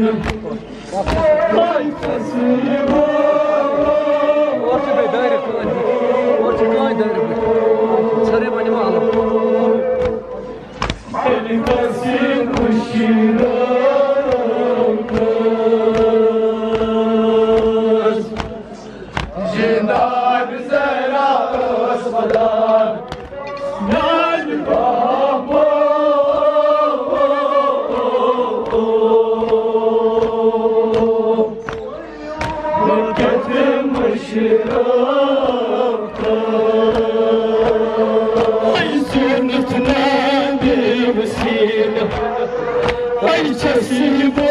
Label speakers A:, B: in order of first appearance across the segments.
A: Orice vei dare cu ani, orice nu ai dare, țărem animală.
B: Elicasin ușirăcăs, Jindai bizera ăsfădan, N-ai babă, Băchetem ușirăcăs, Ai sunat n-ande văsile, Ai ce-sibo,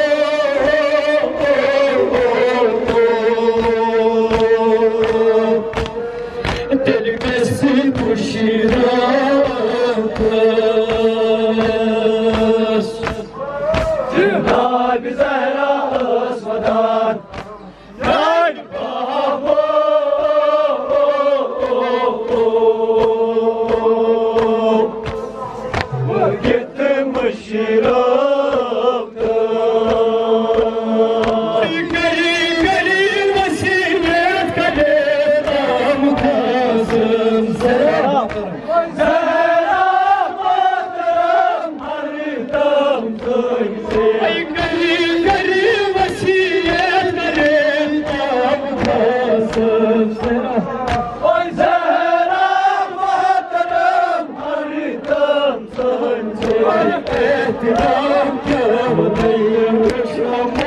B: Delicăsin ușirăcăs, Jindai bizera ăsfădan, N-ai babă, Băchetem ușirăcăs, Cări văsilet căletam căzăm zera, Zera mătărăm harităm tăi, Cări văsilet căletam căzăm zera, Oi zera mătărăm harităm tăi, Etiram cămătăiem râșamă,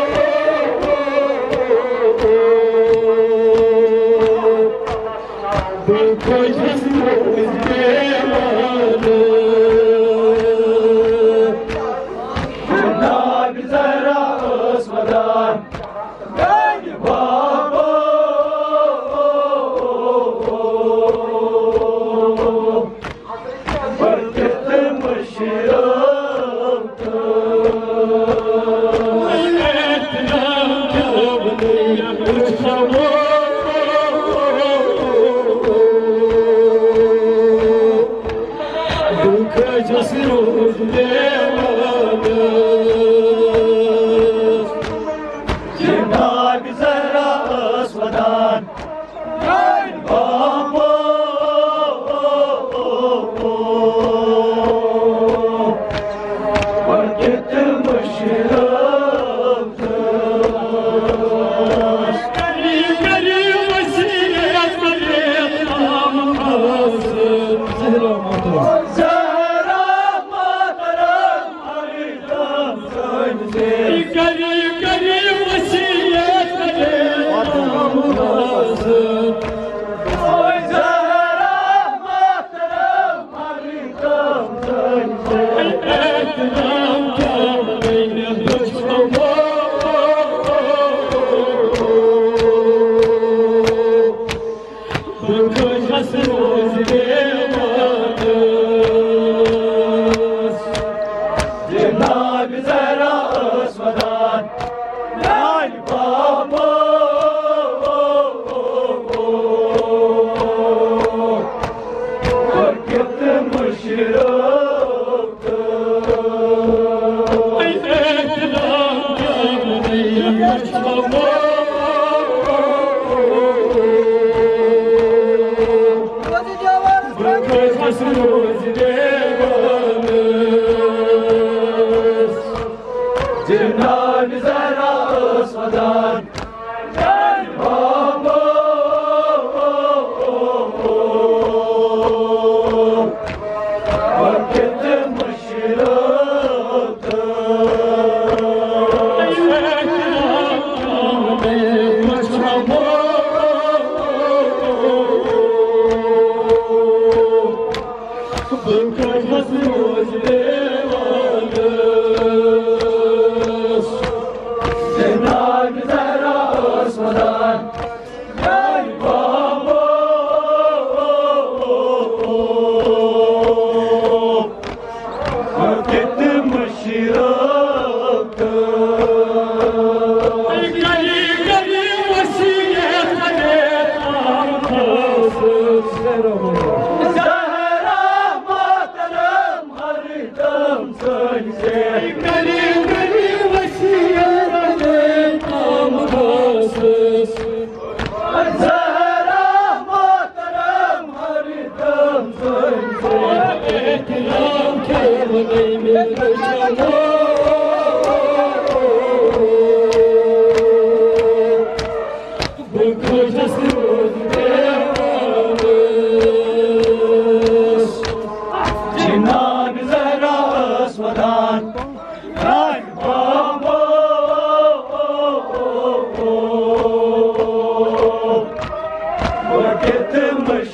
B: Băcăi răsmăzi de mână, N-ai bizera ăsfădan, N-ai babă, Băchetem ușirăcăs, Etiram cămătăiem râșamă, Băcăi răsmăzi de mână, N-ai bizera ăsfădan, N-ai babă, Băchetem ușirăcăs, Cări văsilet căletam căzăm zera, Zera mătărăm harităm tăi, Cări văsilet căletam căzăm, Oi zera mătărăm harităm tăi, Etiram cămătăiem râșamă, Băcăi răsmăzi de mână, N-ai bizera ăsfădan, N-ai babă, Băchetem ușirăcăs, Etiram cămătăiem râșamă, Băcăi răsmăzi de mână, N-ai bizera ăsfădan, N-ai babă, Băchetem ușirăcăs, Etiram cămătăiem râșamă, Băcăi răsmăzi de mână,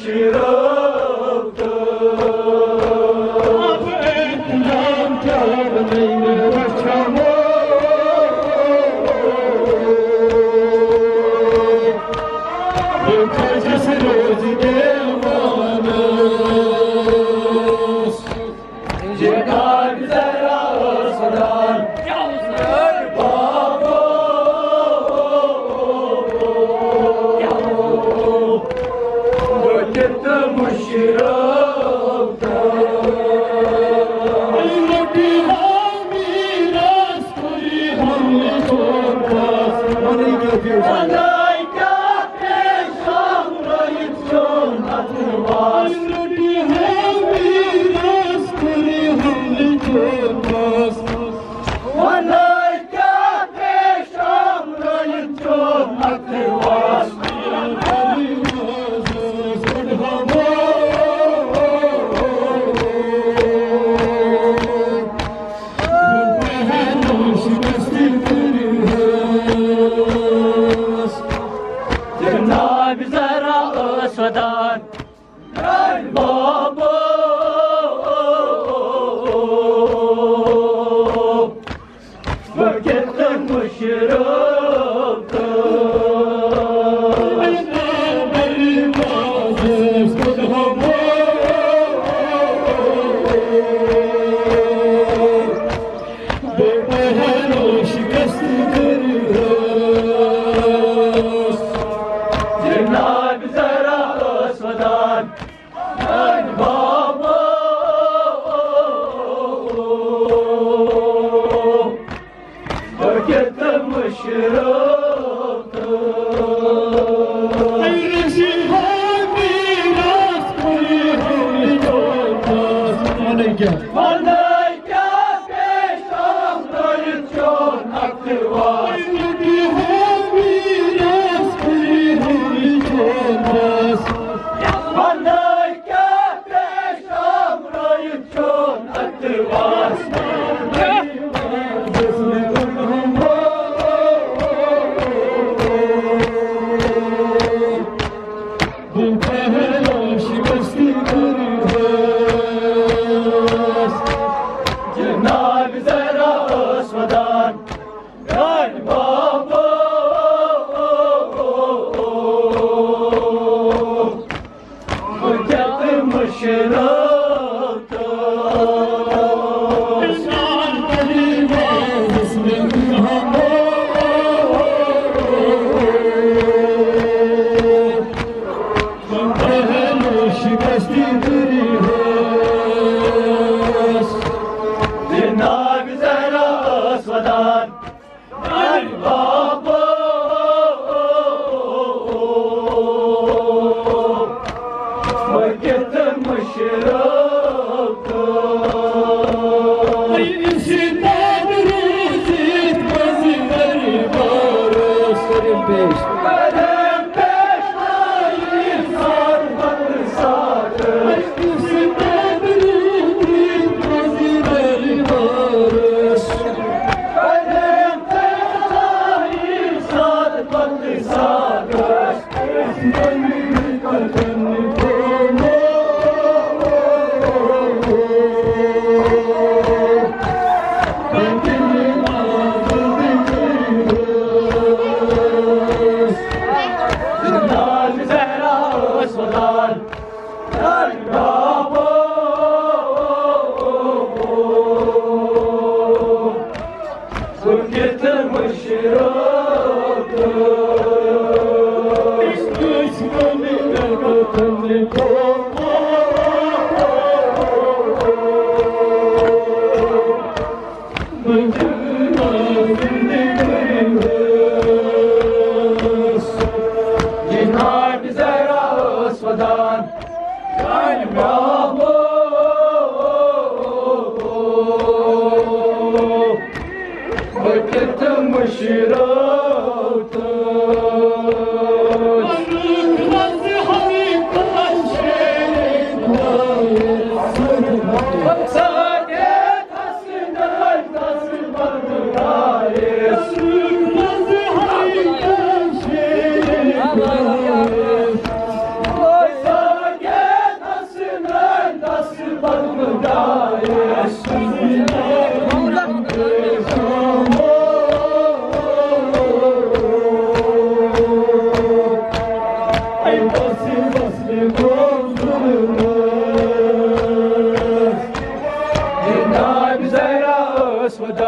B: Saget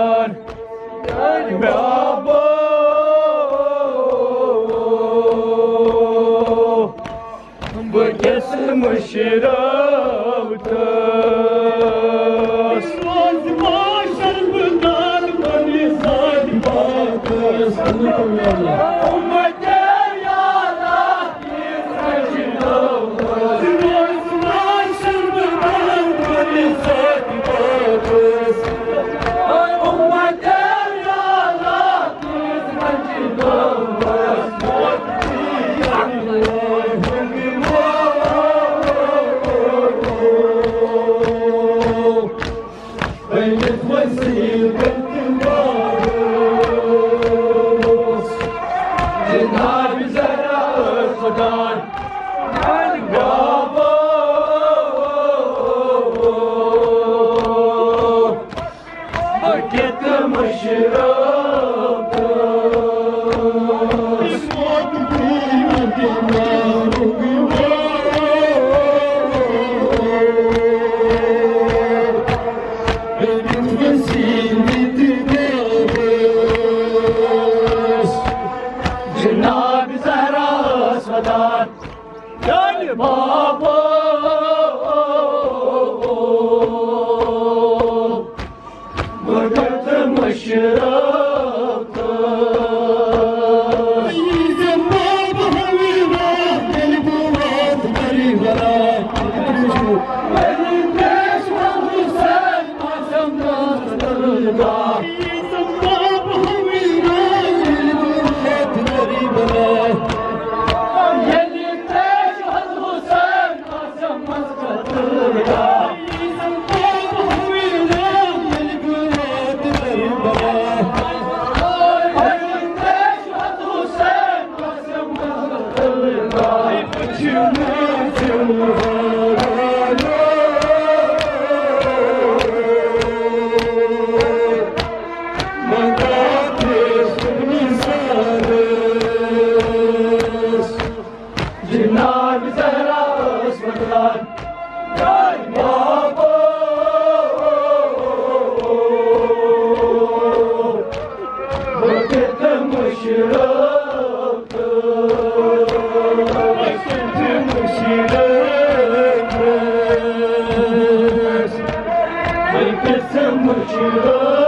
B: Osmadan Babo Bu kesmiş ravtas Vazbaşar bundan beni zadbatas Ummete yara yizreşin avlas Vazbaşar bundan beni zadbatas Ummete yara yizreşin avlas بيت وسيل بنت الوارث جناب زرع الصدان بابا بكت مشرب اسمك بيد النار جناب زهرا اسودان يعني بابا وقت مشرق عيد بابا حبيبا البوات قريبا والناس والحسين ما سمعت الرضا جناب زهرا اسودان جاي بابا وقت مشرق وقت مشرق وقت مشرق